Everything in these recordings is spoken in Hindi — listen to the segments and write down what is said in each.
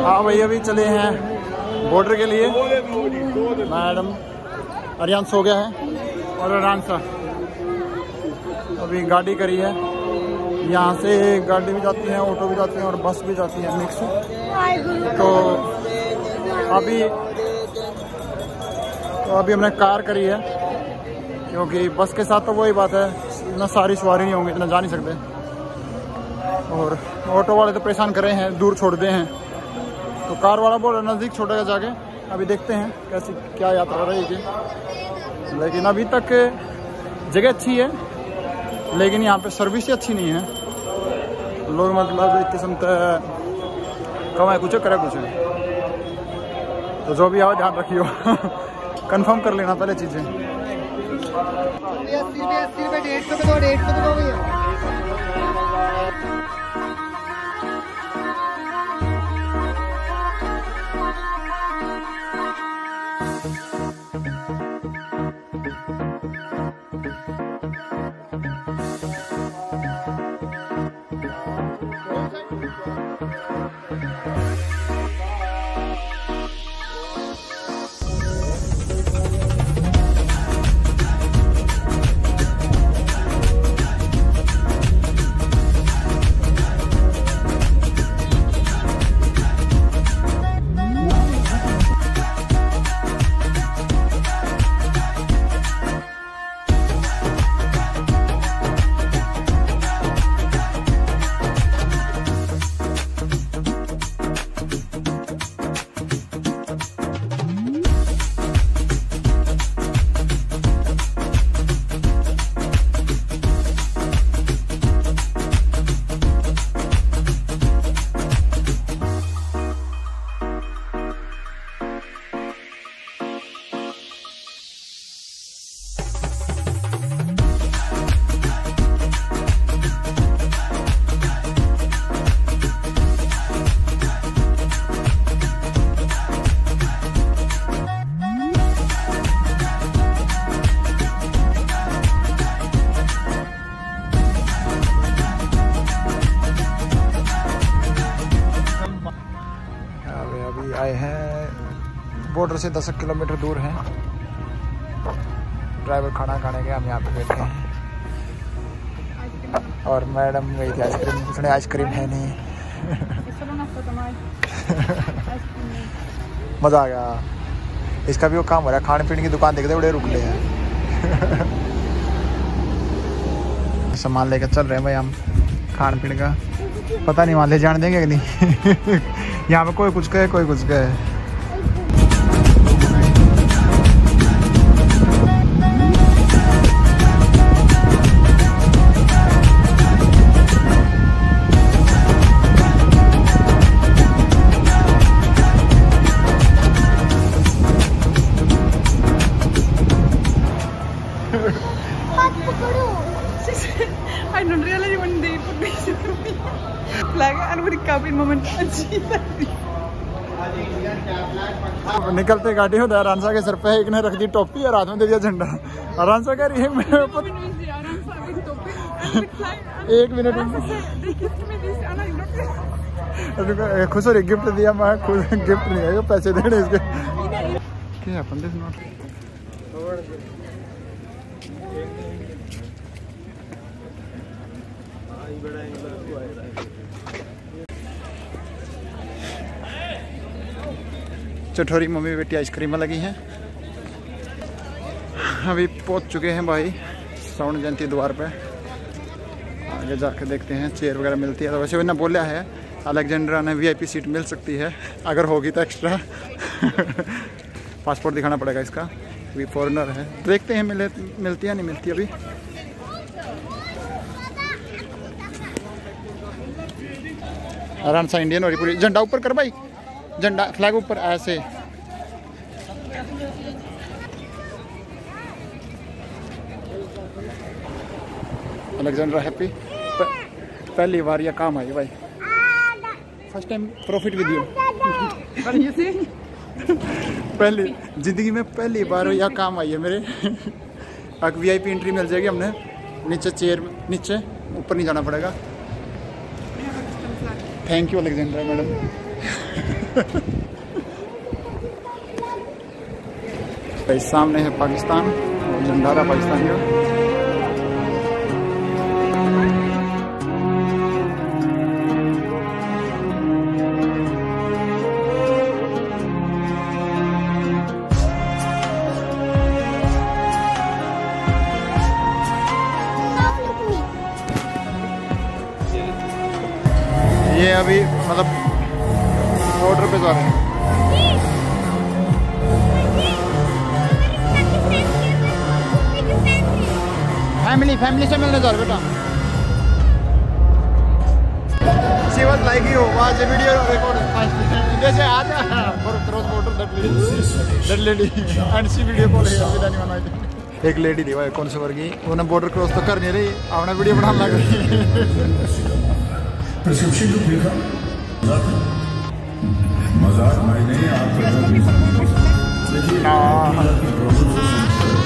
हाँ भाई अभी चले हैं बॉर्डर के लिए। मैडम अरियान सो गया है और आराम सा अभी गाड़ी करी है। यहाँ से गाड़ी भी जाती है, ऑटो भी जाती है और बस भी जाती है मिक्स। तो अभी हमने कार करी है क्योंकि बस के साथ तो वही बात है, इतना सारी सवारी नहीं होंगी, इतना जा नहीं सकते। और ऑटो वाले तो परेशान कर रहे हैं, दूर छोड़ दे हैं। तो कार वाला बोल रहा नज़दीक छोड़ेगा जाके। अभी देखते हैं कैसी क्या यात्रा रहेगी। लेकिन अभी तक जगह अच्छी है, लेकिन यहाँ पे सर्विस अच्छी नहीं है। लोग मतलब एक किस्म से कमाए कुछ करे कुछ। तो जो भी आओ ध्यान रखियो कंफर्म कर लेना पहले चीज़ें। 80 रुपये 150 रुपये 150 रुपये भैया। आए हैं बॉर्डर से 10 किलोमीटर दूर हैं। ड्राइवर खाना खाने के, हम यहाँ पे बैठे हैं। और मैडम गई थी आइसक्रीम, उसने आइसक्रीम है नहीं मज़ा आ गया। इसका भी वो काम हो रहा है, खाने पीने की दुकान देखते बड़े रुक ले हैं सामान लेकर चल रहे हैं भाई हम खान पीने का। पता नहीं वहाँ ले जाने देंगे कि नहीं यहाँ पे कोई कुछ कहे कोई कुछ कहे। I don't realize when they put this flag and we come in moment. निकलते गाड़ी में रांसा के सर पे एक ने रख दी टोपी और हाथ में दे दिया झंडा। रांसा कह रही है मेरे ऊपर 1 मिनट खुश हो रही, गिफ्ट दिया। मैं खुद गिफ्ट नहीं है, पैसे देने इसके क्या 15 नोट। चटोरी मम्मी बेटी आइसक्रीम लगी हैं। अभी पहुंच चुके हैं भाई स्वर्ण जयंती द्वार पे। आगे जाके देखते हैं चेयर वगैरह मिलती है तो वैसे ना बोला है अलेक्जेंड्रा ने VIP सीट मिल सकती है अगर होगी तो एक्स्ट्रा पासपोर्ट दिखाना पड़ेगा इसका, अभी फॉरेनर है। देखते हैं मिलती है नहीं मिलती अभी। आराम से इंडियन हो रही पूरी। झंडा ऊपर कर भाई, झंडा फ्लैग ऊपर ऐसे। अलेक्जेंड्रा हैप्पी पहली बार यह काम आई भाई, first time profit with you. पहली जिंदगी में पहली बार यह काम आई है मेरे। अब VIP एंट्री मिल जाएगी हमने, नीचे चेयर नीचे, ऊपर नहीं जाना पड़ेगा। Thank you Alexandra madam. भाई सामने है पाकिस्तान और झंडा रहा पाकिस्तान का। ये अभी मतलब बॉर्डर पे जा रहे हैं। फैमिली से मिलने जा रहे बेटा। She was like you was a video record जैसे आज for cross border that lady and she video call है विद एनीवन आई थिंक। एक लेडी थी भाई कौन से वर्ग की, उन्होंने बॉर्डर क्रॉस तो कर नहीं रही, अपना वीडियो बनाने लग रही। प्रिस्क्रिप्शन जो देखा मजाक नहीं आप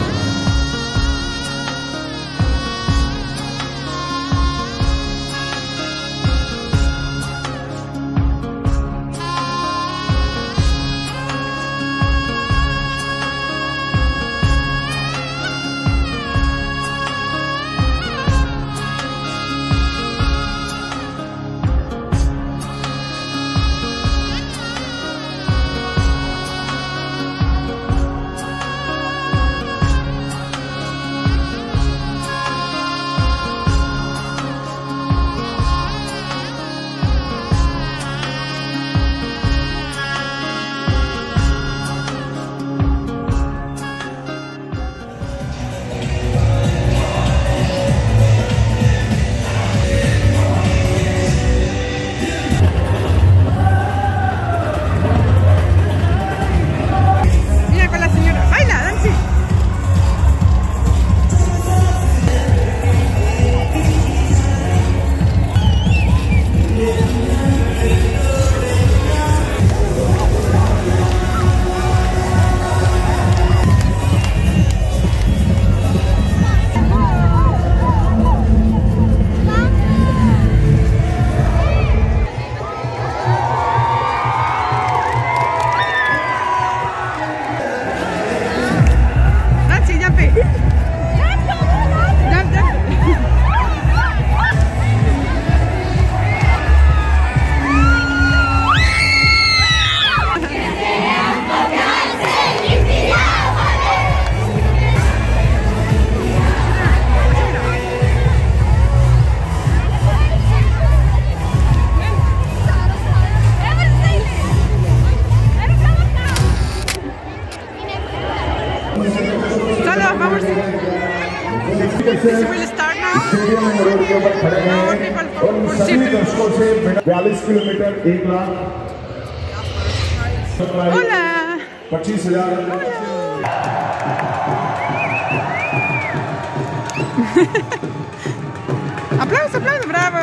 We'll start now. Now people proceed. 42 kilometre 1 lakh Hola. 25,000 Aplauso, aplauso, bravo.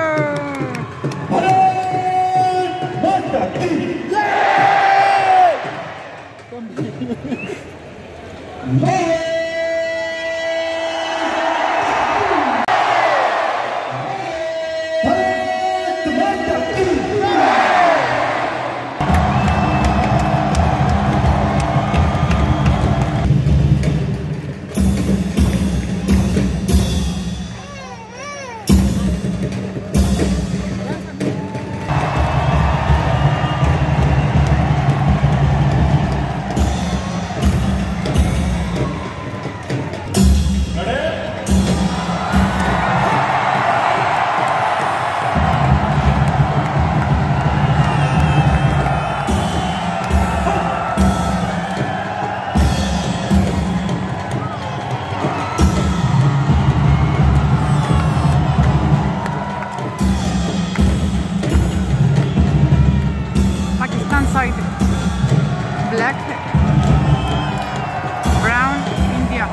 Black, brown, India.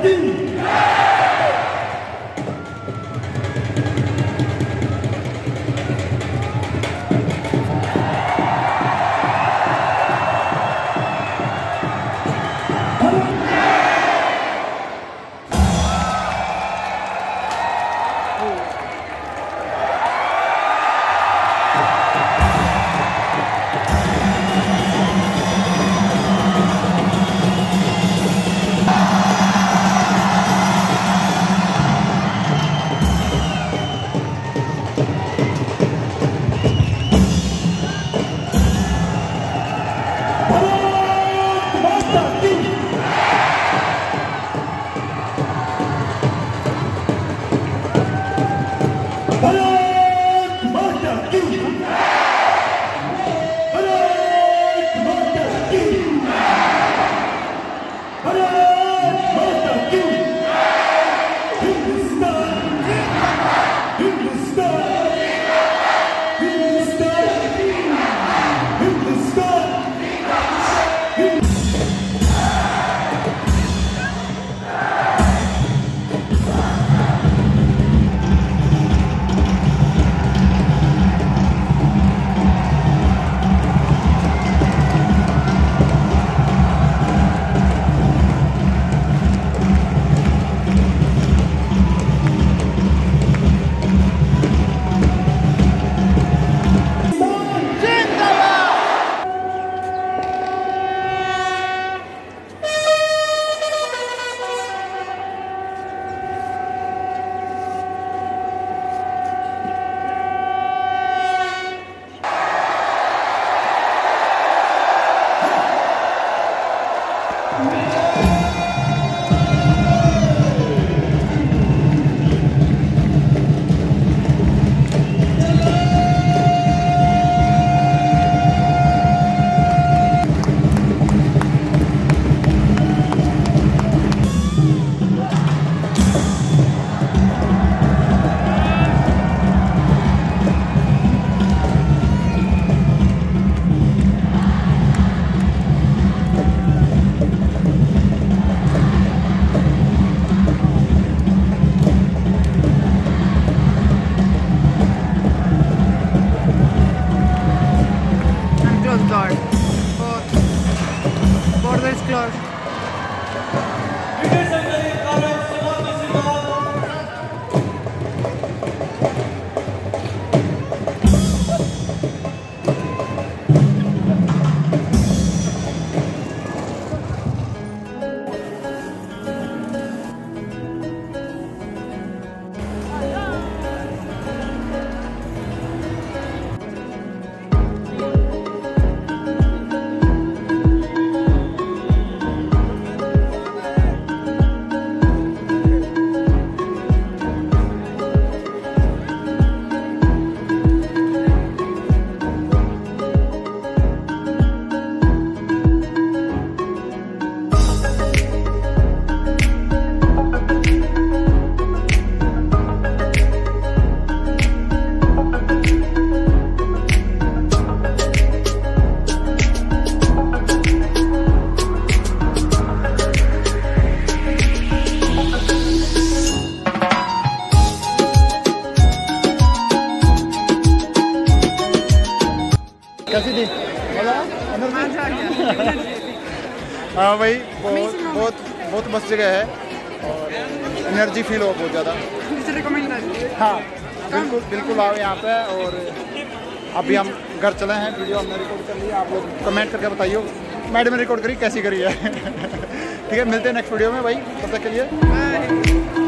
कैसी थी? हाँ भाई, बहुत मस्त जगह है और एनर्जी फील हो बहुत ज़्यादा। हाँ बिल्कुल आओ यहाँ पे। और अभी हम घर चले हैं, वीडियो हमने रिकॉर्ड कर ली, आप लोग कमेंट करके बताइए मैडम ने रिकॉर्ड करी कैसी करी है। ठीक है, मिलते हैं नेक्स्ट वीडियो में भाई, तब तक के लिए।